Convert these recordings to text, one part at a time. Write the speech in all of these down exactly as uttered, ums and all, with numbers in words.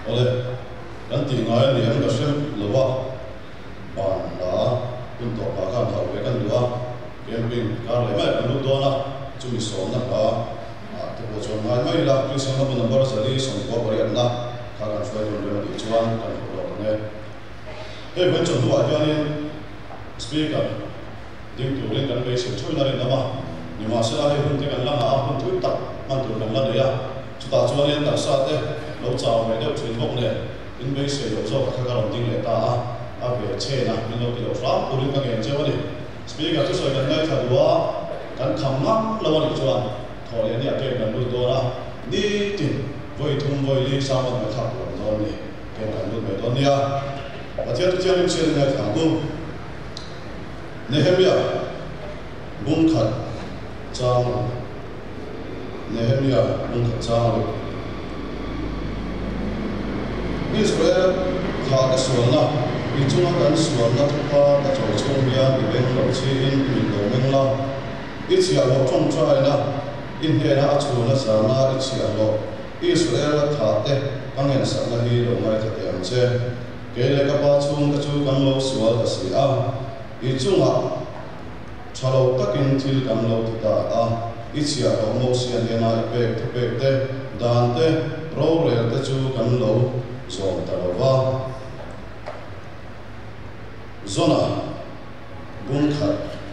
ole kan ti ngai ni an ka sem lowa ban la kun to ka kan thau be kan duwa camping ka le mai kan lu do na chu mi som na ka a te bo chon ngai mai la ki som na number sali som ko bari an na ka kan fai don le ni chuan kan ko ne he ben chon duwa hianin speaker ding tu len kan be se thui na rin ama ni ma sa he hun te kan la a hun thui tak man tu kan la de ya chu ta chuan yan tak sa te lo chao me deuh thin bok ne in be se lo zo ka ka ron ding le ta a a be che na min lo ki lo ram purin ka ngen che wani speaker tu soi kan ngai tha duwa kan kham ngam lo ni chuan tho le ni a ke kan lu do na ni tin voi thum voi li sa ma ma thak lo do ni ke kan lu me do ni a a tia tu tia ni che ngai tha bu Nehemia bung khat chang Nehemia bung khat chang Israel tha ka sual na i chunga kan sual na thupa ka chaw chung ya i beng lo chi in min lo meng la i chia lo chong trai na in he na chu na sa na i chia lo Israel tha te kangen sa na hi lo mai tha te am che ke le ka pa chung ka chu kan lo sual ka si a i chunga chalo takin thil kan lo ta a i chia lo mo sian he na pe te pe te dan te ro re te chu kan lo zom ta lo wa zona bung khat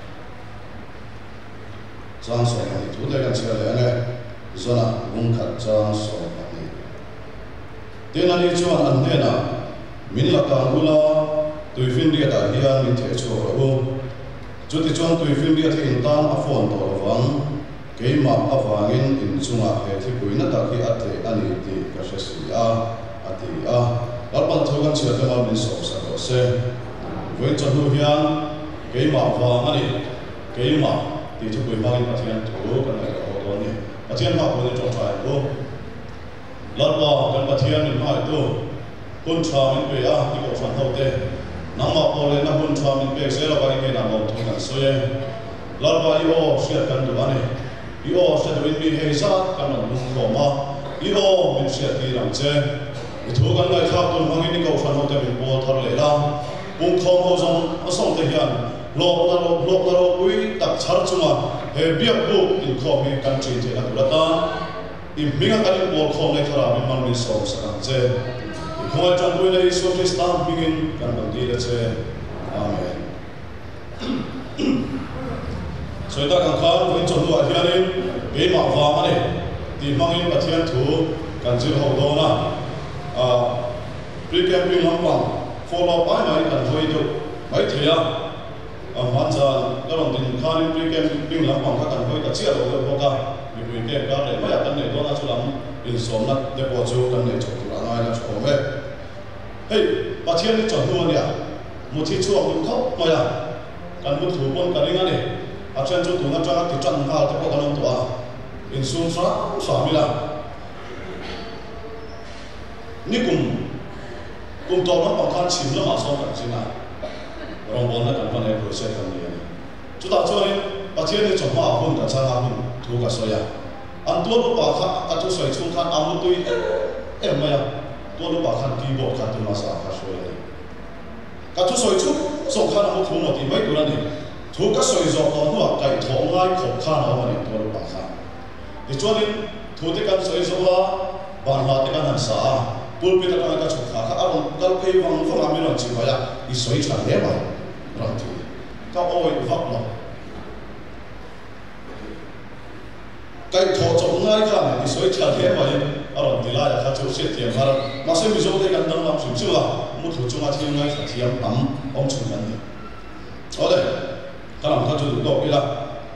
chang so ni tu te kan chia le ne zona bung khat chang so ni te na ni chuan an ne na min la ka ngula tui fin ria ta hian min the chu ro chu ti chuan tui fin ria the in tan a phone to wang ke ma awangin in chunga he thi puina ta khi ate ani ti ka se si a ati a lalpan thogan chia te ma min so sa do se voi chanu hian ke ma awang ani ke ma ti thu pui ma in pathian thu kan ai ro do ni pathian ma ko ni chong chai ko lalpa kan pathian ni mai to kun cha min pe a ti ko fan ho te nama pole na hun cha min pe se la bai ke na mo thong kan so ye lalpa i o sia kan du ani i o sia du mi he sa kan na lu ko ma i o min sia ti ram che i thu kan lai kha tun hang ni ko fan ho te min po thar le la bung khom ho jong a song te hian lo la lo lo la lo pui tak char chunga he biak bu in kho mi kan chin te na du la ta i minga kan po khom le khara min man min so sa kan che Kau jangan boleh dari Yesus Kristus bikin kan bagi dia je, amen. So kita kan kau boleh contoh aja ni, beri maaf mana, di mangin patian tu kan jil hau dona, ah, pre-camping lampang, follow up mana kan boleh itu, baik dia, ah macam kalau di mangin pre-camping lampang kan boleh kacir atau boga, ibu ibu kan le, macam kan le dona sulam insomnat depojo kan le cukup ramai lah cukup eh. Hey, pathian ni contoh ni ah, muci cuak tu kau maya, kan mut hubung kan ingat ni, acian tu tu nak jangan tijan hal tapi kalau tu ah, insum sah sah bila, ni kum kum tahu nak pangkat sim lah masuk kan sini, orang boleh kan pandai proses kan dia ni. Kita cuba ni pathian ni contoh apa pun kan sangat pun tu kan saya. Antuan tu pakar atau saya cuma kan amu tu eh maya. Tuan lupa kan keyboard kan tu masa apa soal ni. Katu soal tu, soal kan aku thum mati baik tu ni. Thum kan soal soal tu aku kai thong ngai khop kan awak ni tuan lupa kan. Dicuali thum tu kan soal soal bahan tu kan hansa. Pulpit tu kan kan cukah. Kalau kalau kau yang faham ambil orang cipaya, isoy cakap dia baik. Berarti kau awak faham lah. Kai thong cakap ngai kan, isoy cakap dia baik. Orang dilai dah kacau set tiang hari. Masih bisa kita kan dalam sumber lah. Mutu cuma tiang ngai tiang tam om cuma ni. Oleh, kalau kacau tu dok ila.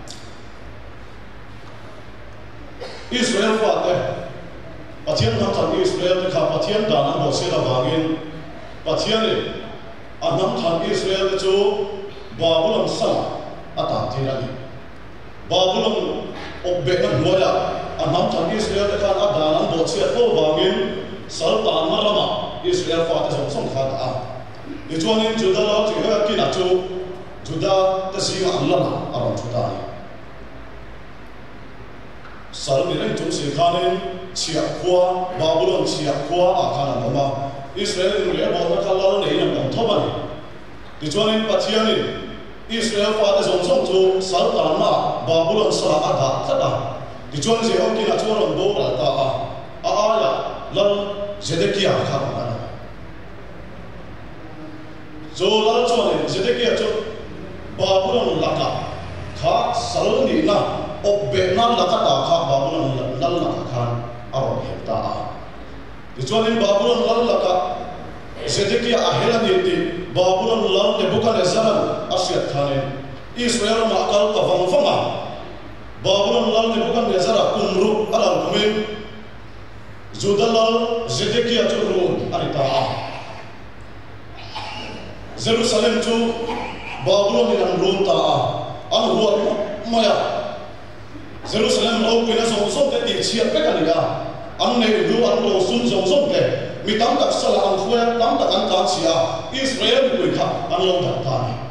Israel fateh. Patian nam tan Israel dekat patian dalam bosnya dah bangin. Patian ni, anam tan Israel tu Babylon salah atau tidak ni. Babylon obbekan moya. Anam tan Israel dekat dalam bosnya tu bangin. Sultan Marama Israel fateh song song kata ah. Itu ni Juda lah juga kita tu Juda tersiang Allah orang Juda ni. sal ni ren chung si khanin chia khua Babylon chia khua a khana mama Israel ni le bo na khalal nei nam tom thomani ti chuanin pathianin Israel fa ta zong zong chu sal ta na Babylon sa a da thada ti chuan je ok na chuan do ra ta a a ya lal Zedekiah kha ba na zo lal chuan Zedekiah chu Babylon laka kha sal ni na obbe na laka ta kha Babylon lal laka khan aro heta a ti chuan Babylon lal laka Zedekiah a hela ni ti Babylon lal Nebuchadnezzar asiat khanin Israel ma kal ka vang vanga Babylon lal Nebuchadnezzar kumru alal kumin Judah lal Zedekiah chu ru anita a Jerusalem chu Babylon ni an ru ta a an huat maya Jerusalem lo pina song song te ti chia pe kan ga an nei lu an lo sun song song te mi tam tak sala an fuya tam tak an ta chia Israel ku kha an lo ta ta ni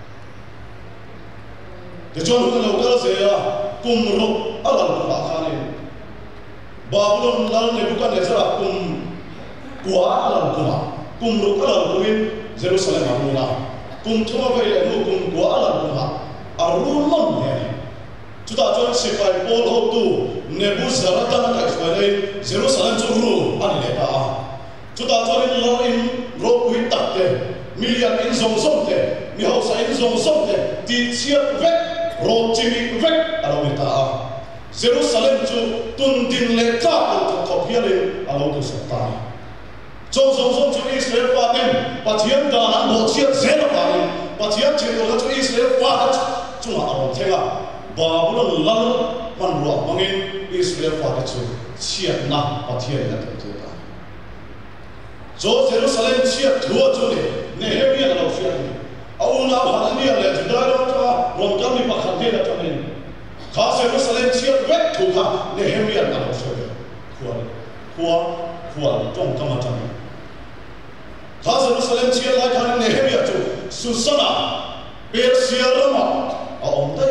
de jon ko lo kal se ya kum ru alal ba khani Babylon lal Nebuchadnezzar kum kwa alal kuma kum ru alal kumin Jerusalem amuna kum thuma vai le nu kum kwa alal kuma arun mon ne chuta jon sipai pol ho tu Nebuzaradan ka ismai Jerusalem chu ru ani le ta chuta jon in lo in ro kui tak te million in zong zong te mi ho sa in zong zong te ti chiat ve ro chimi ve alo ta Jerusalem chu tun din le ta ko thop hialin alo tu sa ta zong zong zong chu Israel pa ten pathian da na bo chiat zel pa ni pathian che ko chu Israel pa chu ma aro thenga Babylon lal man ro mangin Israel pa chu chiat na pathian na tu ta zo Jerusalem chiat thua chu ni Nehemiah alo chiat ni au na Hananiah le Judah ro ta ron kam ni pakhat de la ta ni kha Jerusalem chiat ve thu kha Nehemiah alo chiat khua khua khua tong kam ta ni kha Jerusalem chiat lai kha Nehemiah chu Susana Persia Rama a om ta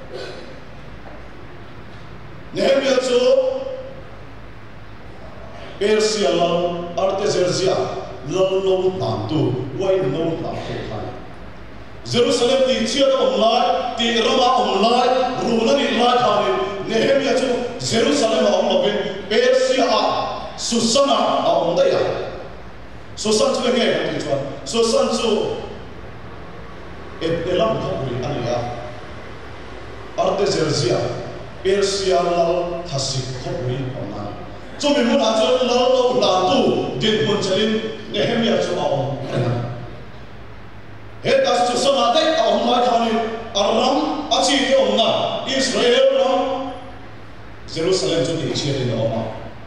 Nehemiah chu Persia lal Artaxerxes lal no tam tu wai no tam tu kha Jerusalem ti chiat om lai ti Rama om lai runa ni lai kha ni Nehemiah chu Jerusalem om lo Persia a Susana a om ta ya Susan chu nge ti chuan Susan chu et elam thori ani ya Artaxerxes Persia lal thasik thori ona chu mi mun a chu lal lo la tu din mun chalin Nehemiah chu aom he das chu sama de aom mai khani aram achi de onna Israel ram Jerusalem chu ni chi de oma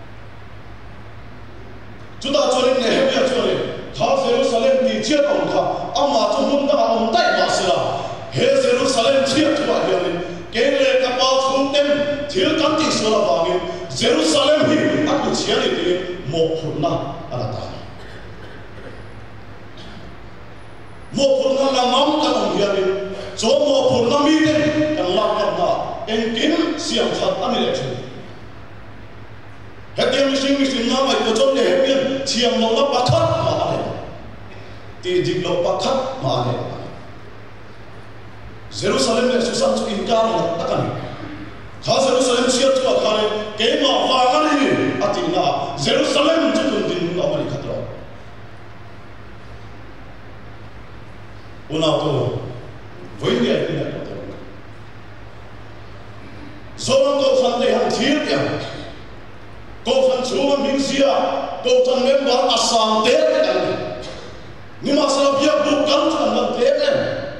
chu da chu Nehemiah chu le kha Jerusalem ni chi om kha ama chu mun da om dai ma sala he Jerusalem chi chu ba hian Kele kapal thumtem thil kam ti sola bangin Jerusalem hi aku chiani ti mo phurna alata mo phurna na mam kan hianin cho mo phurna mi te kan la kan na en kim siam chat ani le chu hetiam sing sing na mai ko chon le hetiam chiam lo na pakhat ma ale ti dik lo pakhat ma ale Jerusalem le Susan chu inkar na takani kha Jerusalem chiat chu akhare ke ma wa ngani atina Jerusalem chu tun din no mari khatro una to voindia ina to zoran ko san de han thir ya ko san chu ma ming sia ko san member asam te kan ni ma sa bia bu kan chu na te ne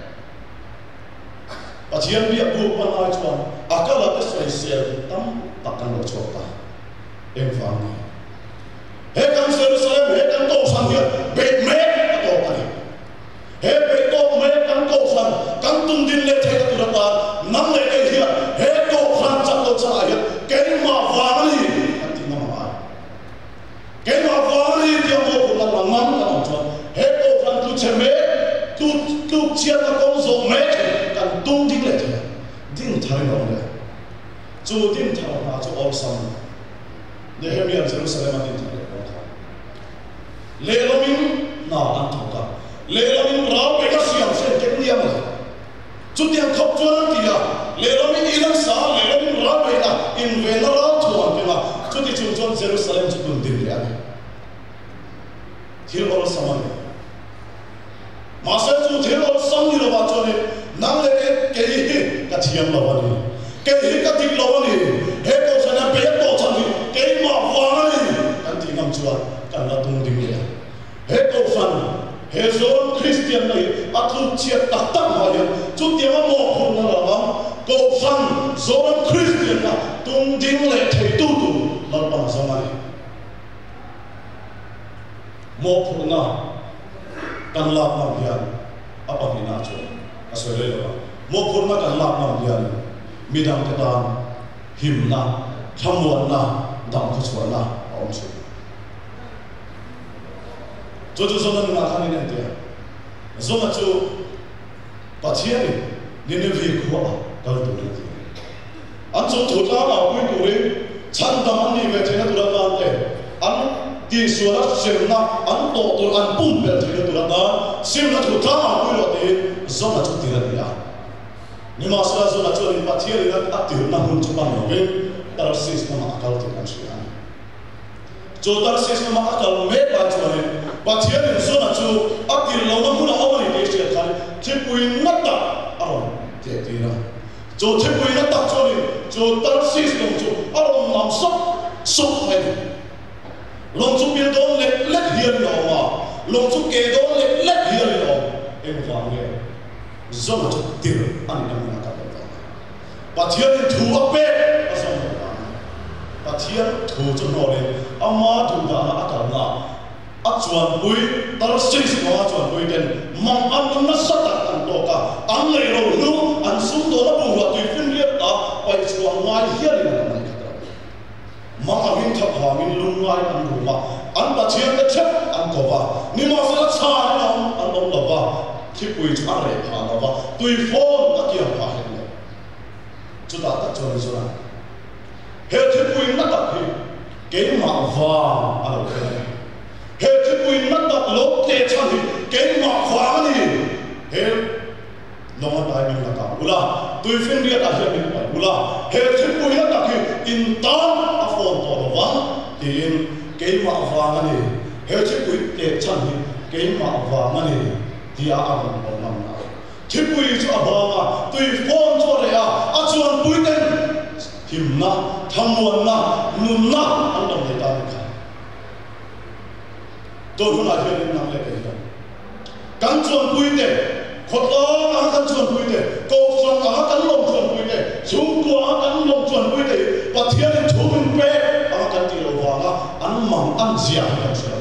Pathian bia bu panai chuan akala te sai sel tam takan lo chota em fang he kan Jerusalem he kan to san dia be me to ani he be to me kan to san kan tum din le the tu ta nam le ke hia he to san cha to cha ya ke ma wa ni ati na ma ke ma wa ni dia mo ko la nam ta chuan he to san tu che me tu tu chia ta ko zo me kan tung ding le the ding thai no le chu tin thar na chu all sam Nehemiah Jerusalem tin thar ko kha lelomin na an thoka lelomin ra pe ka siam se ke niam chu tiang khop chuan tia lelomin ilang sa lelomin ra pe na in venara chuan pe na chu ti chu chuan Jerusalem chu tun din ya thil all sam Masa tu thil all sam ni lo ba chuan nang le ke ke ka thiam lo ba ni ke hi ka tik lo ni he ko sana pe to chan ni ke ma wa ni kan ti ngam chuan kan la tung ding ya he ko san he zon Christian nei a thu chia tak tak ma ya chu tiam mo phun na la ko san zon Christian na tung ding le thei tu tu la pa sa ma ni mo phun na kan la ma ya apa ni na chu asole lo mo phun na kan la ma ya midang te dan him na thamwan na dam khu chuan na om chu chu chu zona na khani ne te zona chu pathiani ni ne vi khu a kal tu ni an chu thu ta na pui tu ri chan dam an ni ve te na tu ra te an ti suara sem na an to tu an pum pe te na tu ra sem na thu ta na pui lo te zona chu ti ra ni a ni ma sa zona chu ni pathiani na atir na hun chu ban lo ve tar sis na ma kal ti kan shi an chu tar sis na ma kal me pa chu ni pathiani zona chu atir lo na hun a awani te shi kan chi pui na ta aron te ti na chu chi pui na ta chu ni chu tar sis no chu aron nam sok sok me long chu pin don le le hian lo ma long chu ke don le le hian lo em va nge zona chu tir ani na ma ka ba pathian thu a pe a som ba pathian thu chu no le ama thu da na atal na a chuan pui tar sis ma chuan pui den mang an na sa ta an to ka an le ro lu an sum do na bu wa tu fin le ta pai chuan ngai hian na ma mang amin thap ha min lung ngai an ru ma an pathian ka thap an ko ba ni ma sa cha na an om lo ba ki pui chu a re ha na ba tui phone ka kia pa he le chu ta ta chu ni zona he thi pui na ta hi ke ma va a lo ke he thi pui na ta lo te cha ni ke ma va ni he no ma bai min na ta ula tui fin ria ta he min pa ula he thi pui na ta ki in ta a phone to lo wa in ke ma va ni he thi pui te cha ni ke ma va ni dia ang on nam na thi pui chu ba ma tui phone cho le a a chuan pui ten him na thamwan na nun na an dam le ta ni kha to hu na he nam le ke ta kan chuan pui te khot lo a kan chuan pui te ko song a kan long chuan pui te chung ko a kan long chuan pui te pathian ni thu min pe a kan ti lo wa na an mang an zia ni sa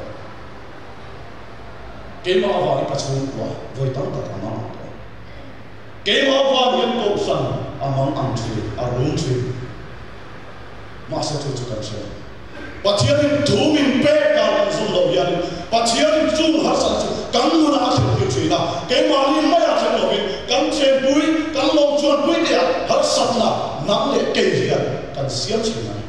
ke ma wa ni ka chung ko voi tang ta ma ke ma wa ni ko san among ang tri a rum tri ma sa chu chu kan se pathian ni thu min pe ka an sum lo ya ni pathian ni chung har san chu kan nu na a se chu tri na ke ma ni ma ya chen lo bi kan chen pui kan long chuan pui te har sat na nam le ke hian kan siam chi na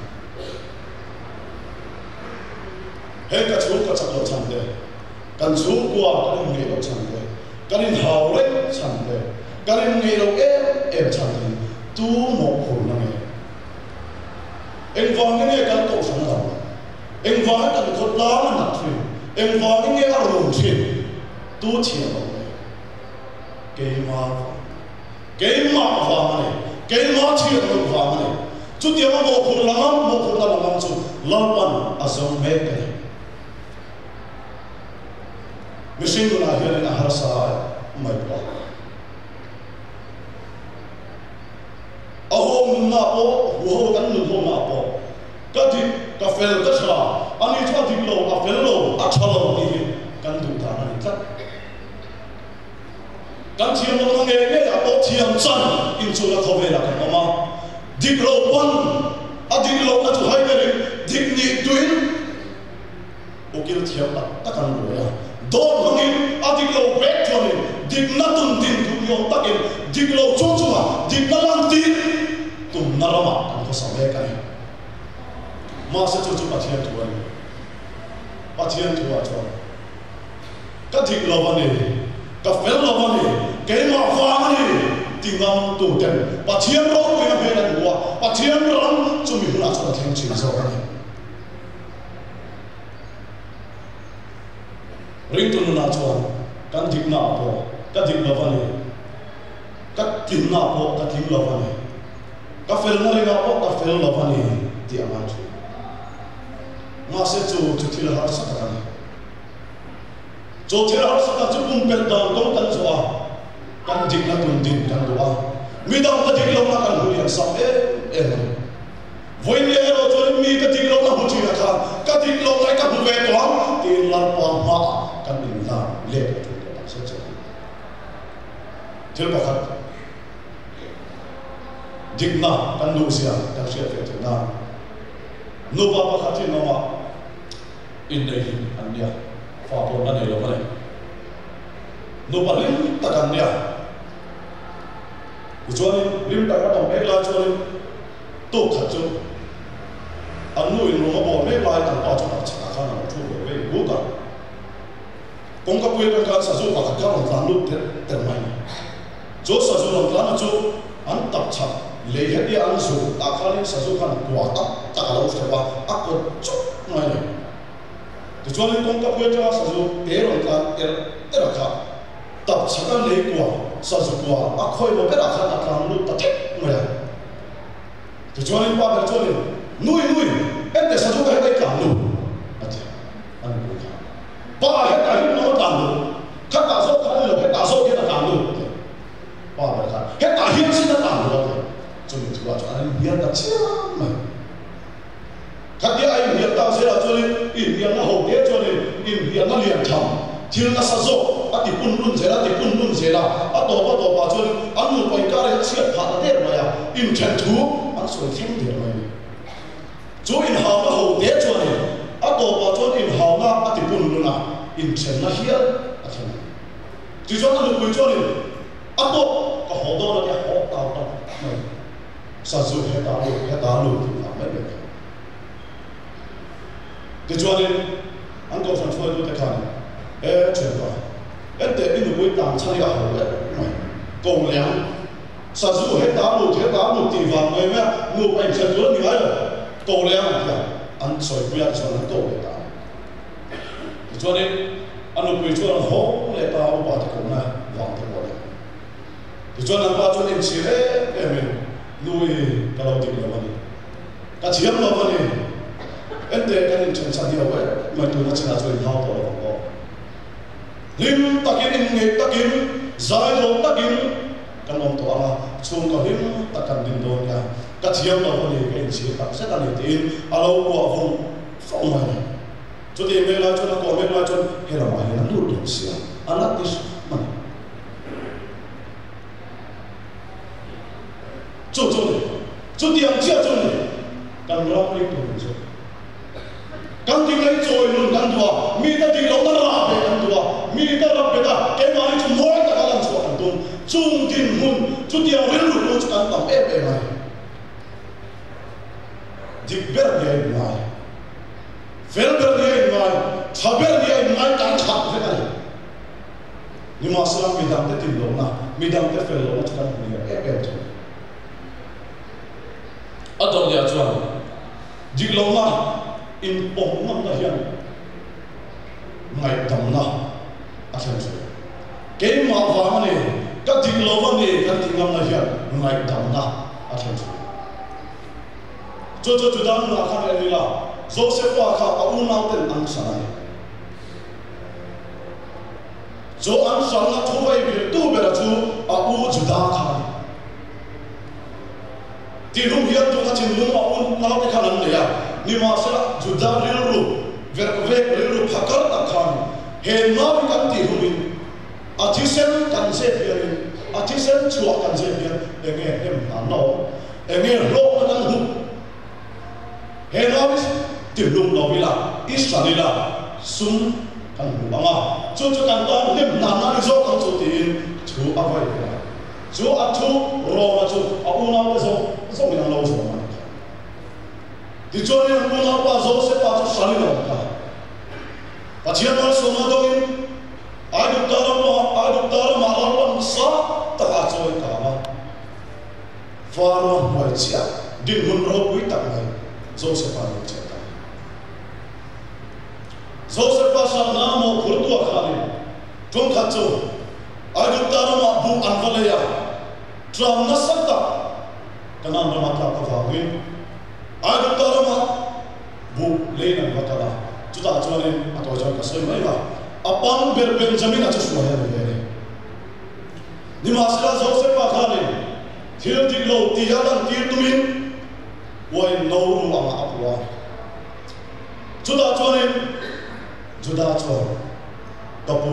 he ka chu ka chak lo chan de kan chu kwa kan nge lo chan de kan in hau le chan de kan in nge lo e e chan de tu mo phul na nge en vang nge kan to san na en vang kan khot la na thri en vang nge a rum thri tu chi lo ke ma ke ma va ma ne ke ma chi lo va ma ne chu ti ma mo phul la mo phul la ma chu la pan a song me ke Missing na hian na har sa mai pa aho na po wo kan nu ho na po ka di ka fel ka sa ani cha di lo a fel lo a cha lo ni kan du ta na ni ta kan thiam lo nge nge a po thiam chan in chu la kho ve la kan ma dik lo pon a dik lo na chu hai ve dik ni tuin o kil thiam ta ta kan ro ya don hangin adiglo vek choni dig na tun din tu yo takin diglo chong chunga dig na lang tin tum narama kan ko same kan ma sa chu chu pathian tu ani pathian tu a chu ka dik lovani ka fel lovani ke ma fani tingam tu ten pathian ro ko na be na wa pathian ram chu mi huna cha theng chi so ani ring tu na chu kan dik na po ka dik lovani ka tin na po ka tin lovani ka fel na ringa po ka fel lovani ti aman chu ma se chu chu thil har sa kan chu thil har sa ka chu kum pel dang dong kan chu a kan dik na tun din kan do a mi dang ka dik lo na kan hu ya sa e e voi le ro chu mi ka dik lo na hu chi ka ka dik lo na ka hu ve to tin lar pa ma kan din na le chu ka sa chu thil ba khat digna kan lu sia kan sia fe te na no ba ba khati no ma in dei an dia fa to na nei lo ma no ba lim ta kan dia chuan lim ta ka dom ek la chuan to khat chu an nu in no ma bo me lai tan pa chu ta cha kha na chu ve bu ta kong ka pui ka sa zu pa ka ka ron tan lu te te mai chu sa zu ron tan chu an tap cha le he dia an su ta khali sa su khan kwa ta ta ka lo se wa a ko chu mai ne to chuan kong ka pui ka sa su e ron tan er er kha tập sắc cái lễ quả sa dục quả à khơi một cái đặc sản đặc sản luôn tập thích người à thì cho nên qua cái cho nên nuôi nuôi em để sa dục cái cái cảm luôn à thế anh cũng cảm ba hết cả hết nó cảm luôn các cả số cái là hết cả số cái là cảm luôn ba cái cả hết cả hết xin nó cảm luôn cho nên chúng ta cho anh biết là chết mà các cái anh biết tao sẽ là cho nên in biết nó hậu thế cho nên in biết nó liền thầm thiếu na sa zo a ti pun lun zela ti pun lun zela a to ba to ba chon an nu poi ka re chia pha ta der ma ya in chen thu an so theng der ma ni chu in ha na ho de chu ni a to ba chon in ha na a ti pun lun na in chen na hia a chen ti chon na nu poi chu ni a to ka ho do na ya ho ta ta sa zo he ta lu he ta lu ti ma me me ti chu ni an ko san chu du ta ka ê chuyện đó ê để cái người quay tạm thay gạo đấy cùng lắm sản xuất hết tám một hết tám một tỷ vàng người mẹ nộp ảnh sản xuất như vậy cùng lắm thì ăn sỏi quy ăn sỏi nó tổ để tạo cho nên ăn nộp quy cho nó hố để tạo một bát cũng là vàng thì có đấy thì cho nên qua cho nên chỉ đấy em mình nuôi cái đầu tiền là gì cái chiếm là gì ê để cái nên chân sản nhiều vậy mà tôi nó chỉ là chuyện hao tổ là có lim takin in nge takin zai lo takin kan om to ama chung ka lim takan din don ya ka thiam lo ni ke chi ta se ta ni tin alo wa vong phong mai chu ti me la chu na ko me la chu he ra mai na lu din sia ala tis man chu chu ni chu ti ang chia chu ni kan lo ni to ni chu kan ti ngai choi nun kan tua mi ta ti lo ta ra pe kan tua mi ta ra pe ta ke ma ni chu moi ta ka lan chu kan tum chung tin hun chu ti ang rin lu chu kan tam e pe mai dik ber ni ai mai fel ber ni ai mai cha ber ni ai mai kan thak fe ka ni ma sa mi dam te tin lo na mi dam te fel lo na chu kan ni e pe chu adon ya chu dik lo na in bom ngam na hian ngai tam na a than chu ke ma wa ne ka dik lo wa ne ka dik ngam na hian ngai tam na a than chu cho cho chu dang na kha ni la Joseph wa kha a u nau ten ang sa nai jo an sa na thu vai bi tu be ra chu a u chu da kha ti ru hian tu na chin lu ma u nau te kha nan le ya ni ma sa juda rilu ver ve rilu phakar ta khan he no kan ti hu a thi sen kan se fian a thi sen chua kan se fian e nge hem na no e nge ro na hu he no ti lum no bila israela sum kan hu anga chu chu kan ta hem na na zo kan chu tin chu a vai chú ăn chú rò chú à u nào cái giống giống mình lâu rồi mà thì cho nên u nào qua giống sẽ qua chú sali đâu cả và chỉ nói số mà đâu ai được ta mà ai được ta mà Allah pun sah tak acoi kama Faro mai chia din hun ro pui tak mai Joseph aro cheta Joseph sa namo khurtua khani tum khachu ai được ta mà bu anvalaya tram nasakta kanam rama ta ka vawin ai được ta mà bu leina batala chuta chone ato joi ka soi mai ba apang ber Benjamin acha suaya ne ni masra Joseph pa khani thil dik lo ti ya dan tir tumin wai no ru ama apwa chuda chone juda cho kapu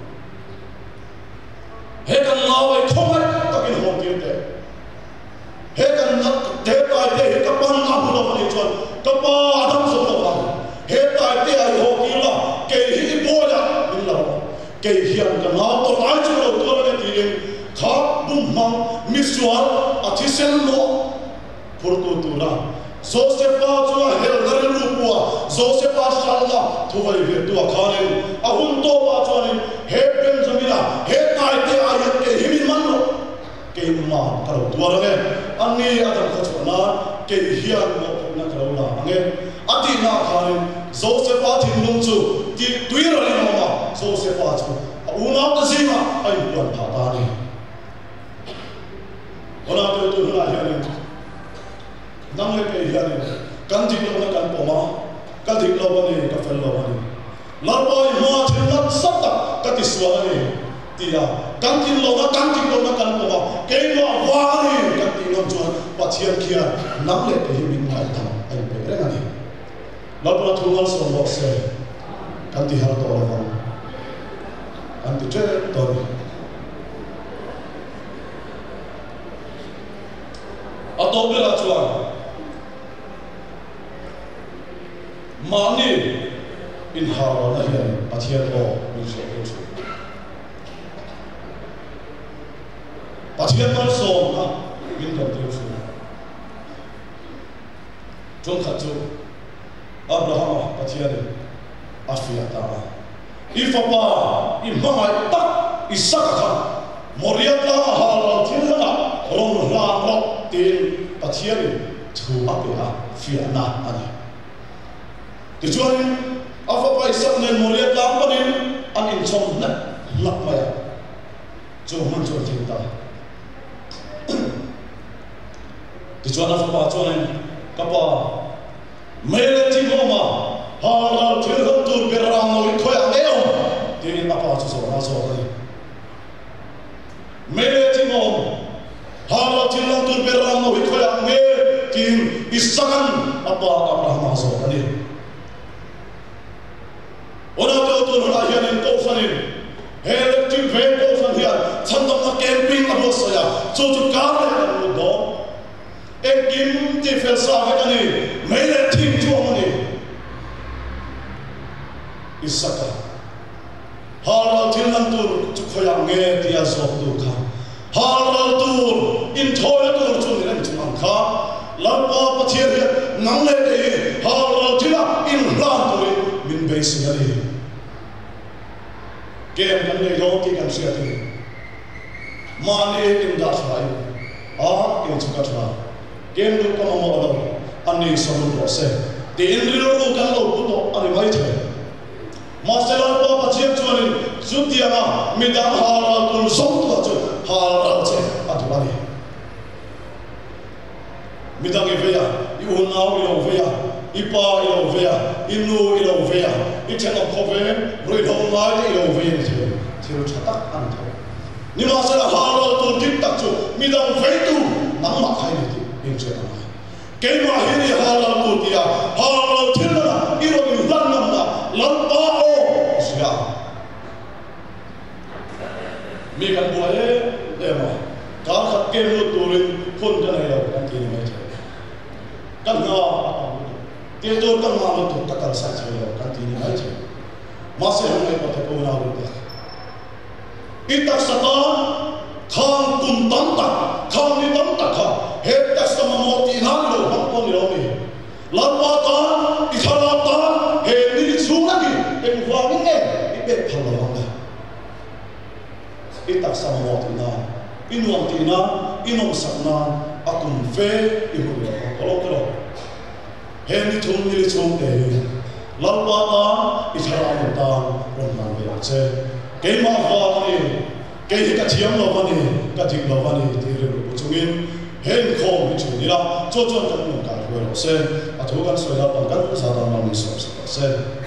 he kan lawe thomai takin ho tir te he kan nak te tai te he kapan apu lo ni chon kapa adam so lo ba he tai te ai ho ki la ke hi boya in lo ke hian ka na to ai chu lo to le ti rin kha bum mang miswal athisel no furtu tu na Joseph pa chu hel dar lu puwa Joseph pa salla thu vai ve tu khane ahun to pa chu ni he Benjamin he tai te ayat ke himin man lo ke ma karo tu ra ne anni adam ka chu na ke hian mo na karo la ange ati na khane Joseph pa thin lung chu ti tui ra ni ma Joseph pa chu una ta zima ai tuan pha ta ni ona tu tu na hian ni nang le pe hian ni kan dik lo na kan poma kan dik lo ni ka fel lo ni larpoi ma thin lat sat tak ka ti swa ni ti ya kan tin lo na kan dik lo na kan poma ke lo wa ni kan ti lo chuan pathian kia nang le pe hi min mai tham ai pe re nga ni larpoi thungal so lo se kan ti har to lo wa kan ti tre to ni atobela chuan mani in haro na hian pathian lo min se chu pathian mal so na min kan tiu chu chon kha chu Abraham pathian afia ta ifapa imai tak isaka kha moria ta haro thilna rom la ro tin pathian thu apia fia na ani Tujuan apa pai sak nen moria lampanin an in chom na lak maya jo man jo cinta tujuan apa pa chuan kapa mele ti moma hal thil hon tur beram no khoi aneo tin apa chu so na so ni mele ti mom hal thil hon tur beram no khoi ange tin isakan apa Abraham so ani ona to to na hian in ko sanin hele ti ve ko san hian chandam na camping na bo soya chu chu ka le do ek kim ti fel sa he ani mele thim chu ani isaka hal til nan tur chu khoya nge ti a so tu kha hal tur in thoi tur chu ni ran chu man kha lampa pathian nang le te hal tila in ran tu min basing ali kem kan le lo ti kan sia ti mane in da sai a in chu ka thra kem lu ka mo lo ani samu ro se ti in ri lo kan lo pu to ani mai the master pa pa chiam chu ani zu ti ama mi da ha ra tu so tu chu ha ra che a tu ani mi da ge ve ya i u na u lo ve ya ipa ilo vea inu ilo vea ichana khove roi ho mai ilo vea thio thio chatak an tho ni ma sa halo tu dik tak chu mi dang ve tu nang ma khai ni ti in che na ke ma hi ni halo tu tia halo thilna ilo ni lan nam na lan pa o sia mi kan bo e e ma ka khat ke lu tu rin phun ta nei lo kan ti ni mai che kan na Dia tu kan malu tu takal saja lo kan tini aja. Masih hanya pada kau nak buat. Itak satan khang kum tam tak khang ni tam tak kha he ta sama mo ti nan lo bang pon lo mi lalwa ta i khala ta he ni chu na ki en wa ni e i be phal lo nga i tak sama mo ti na i nuam ti na i nom sak na akum ve i hu lo ko lo ko he ni thum ni chu e lalwa ta i khala mo ta ron man be che ke ma wa ni ke ka thiam lo wa ni ka thik lo wa ni ti re lo chungin hen khom ni chu ni la cho cho kan mun ka ro se a thu kan soi la pan kan sa ta ma mi so se